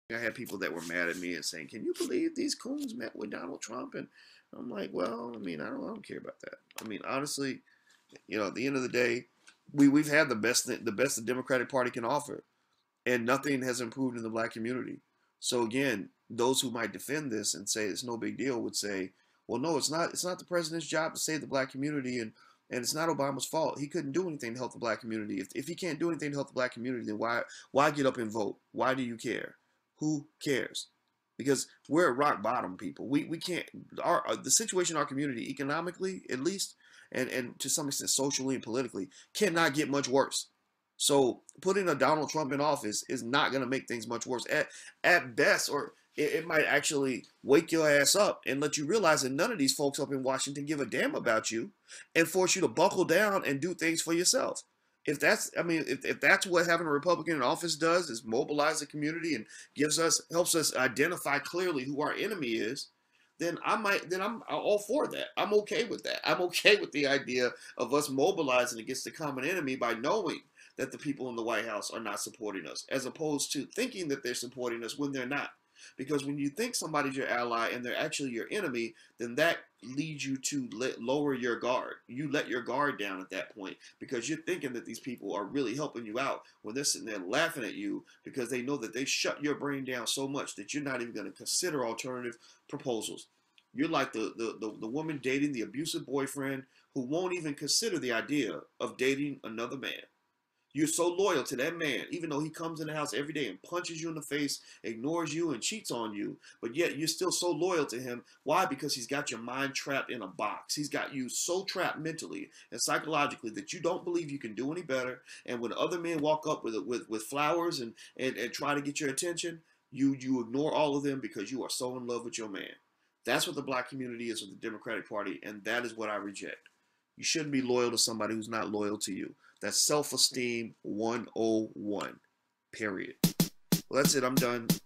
I had people that were mad at me and saying, "Can you believe these coons met with Donald Trump?" And I'm like, well, I mean, I don't care about that. I mean, honestly, at the end of the day, we've had the best the Democratic Party can offer, and nothing has improved in the black community. So again, those who might defend this and say it's no big deal would say, well, no, it's not. It's not the president's job to save the black community, and it's not Obama's fault. He couldn't do anything to help the black community. If he can't do anything to help the black community, then why get up and vote? Why do you care? Who cares? Because we're at rock bottom, people. We can't the situation in our community, economically at least, and to some extent socially and politically, cannot get much worse. So putting a Donald Trump in office is not going to make things much worse. At best, or it might actually wake your ass up and let you realize that none of these folks up in Washington give a damn about you and force you to buckle down and do things for yourself. If that's, I mean, if that's what having a Republican in office does, is mobilize the community and helps us identify clearly who our enemy is, then I'm all for that. I'm okay with that. I'm okay with the idea of us mobilizing against the common enemy by knowing that the people in the White House are not supporting us, as opposed to thinking that they're supporting us when they're not. Because when you think somebody's your ally and they're actually your enemy, then that leads you to lower your guard. You let your guard down at that point because you're thinking that these people are really helping you out when they're sitting there laughing at you because they know that they shut your brain down so much that you're not even going to consider alternative proposals. You're like the woman dating the abusive boyfriend who won't even consider the idea of dating another man. You're so loyal to that man, even though he comes in the house every day and punches you in the face, ignores you, and cheats on you, but yet you're still so loyal to him. Why? Because he's got your mind trapped in a box. He's got you so trapped mentally and psychologically that you don't believe you can do any better. And when other men walk up with flowers and try to get your attention, you ignore all of them because you are so in love with your man. That's what the black community is with the Democratic Party, and that is what I reject. You shouldn't be loyal to somebody who's not loyal to you. That's self-esteem 101, period. Well, that's it. I'm done.